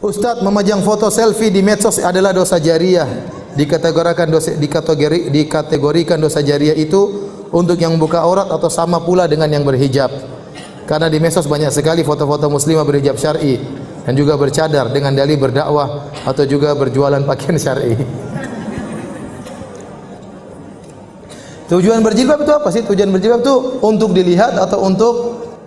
Ustadz, memajang foto selfie di medsos adalah dosa jariah. Dikategorikan dosa jariah itu untuk yang membuka aurat atau sama pula dengan yang berhijab. Karena di medsos banyak sekali foto-foto muslimah berhijab syar'i dan juga bercadar dengan dalih berdakwah atau juga berjualan pakaian syar'i. Tujuan berjilbab itu apa sih? Tujuan berjilbab itu untuk dilihat atau untuk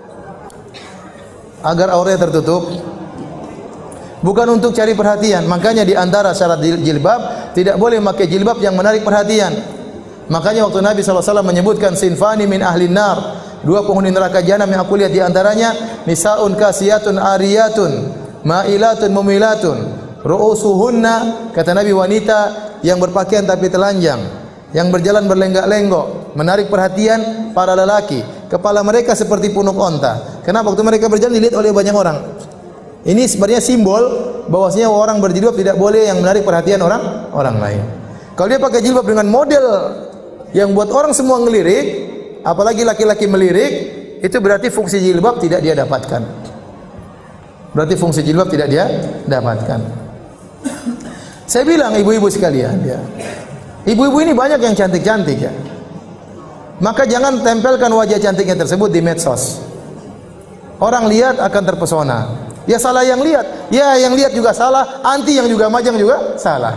agar auratnya tertutup? Bukan untuk cari perhatian. Makanya di antara syarat jilbab tidak boleh memakai jilbab yang menarik perhatian. Makanya waktu Nabi SAW menyebutkan sinfani min ahlin nar, dua penghuni neraka jahanam yang aku lihat di antaranya nisaun kasiyatun ariyatun ma'ilatun mumilatun ru'usuhunna, kata Nabi, wanita yang berpakaian tapi telanjang, yang berjalan berlenggak-lenggok, menarik perhatian para lelaki. Kepala mereka seperti punuk onta. Kenapa? Waktu mereka berjalan dilihat oleh banyak orang. Ini sebenarnya simbol bahwasanya orang berjilbab tidak boleh yang menarik perhatian orang lain. Kalau dia pakai jilbab dengan model yang buat orang semua ngelirik, apalagi laki-laki melirik, itu berarti fungsi jilbab tidak dia dapatkan. Berarti fungsi jilbab tidak dia dapatkan. Saya bilang ibu-ibu sekalian, ya. Ibu-ibu ini banyak yang cantik-cantik, ya. Maka jangan tempelkan wajah cantiknya tersebut di medsos. Orang lihat akan terpesona. Ya salah yang lihat, ya yang lihat juga salah, anti yang juga majang juga salah.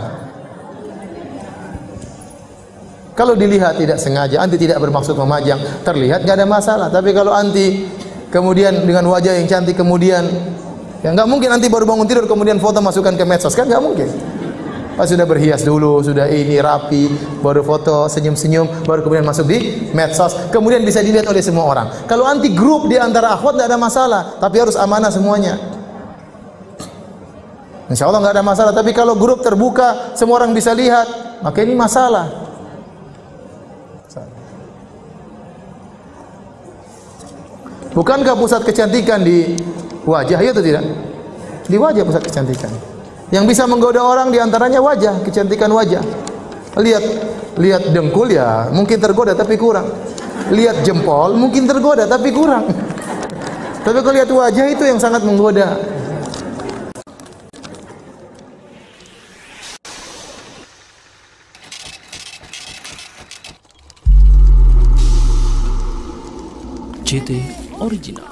Kalau dilihat tidak sengaja, anti tidak bermaksud memajang, terlihat nggak ada masalah. Tapi kalau anti kemudian dengan wajah yang cantik kemudian, ya nggak mungkin anti baru bangun tidur kemudian foto masukkan ke medsos, kan nggak mungkin. Pas sudah berhias dulu, sudah ini rapi, baru foto senyum-senyum, baru kemudian masuk di medsos, kemudian bisa dilihat oleh semua orang. Kalau anti grup di antara akhwat nggak ada masalah, tapi harus amanah semuanya. Insya Allah nggak ada masalah. Tapi kalau grup terbuka, semua orang bisa lihat, maka ini masalah. Bukankah pusat kecantikan di wajah, ya atau tidak? Di wajah pusat kecantikan. Yang bisa menggoda orang diantaranya wajah, kecantikan wajah. Lihat dengkul ya mungkin tergoda tapi kurang. Lihat jempol mungkin tergoda tapi kurang. Tapi kalau lihat wajah itu yang sangat menggoda. JT Original.